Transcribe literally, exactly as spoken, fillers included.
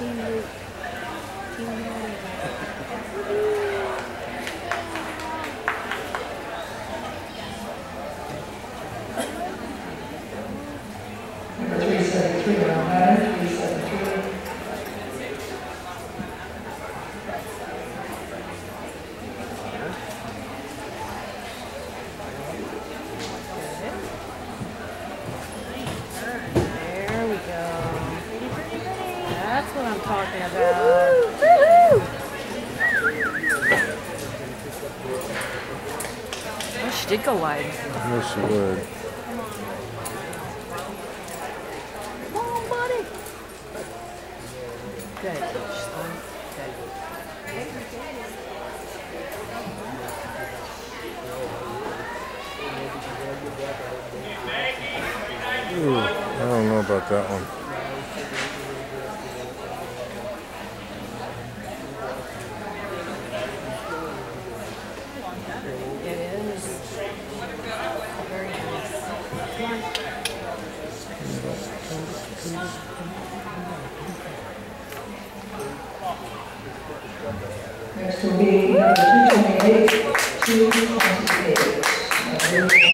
Team Luke. Team Madeline. Number three seventy-three, Madeline, three seventy-three. There we go. That's what I'm talking about. Oh, she did go wide. Yes, she would. Come on, buddy. Good. She's going. Good. Ooh, I don't know about that one. It is. Very nice. Next will be number two twenty-eight, two twenty-three.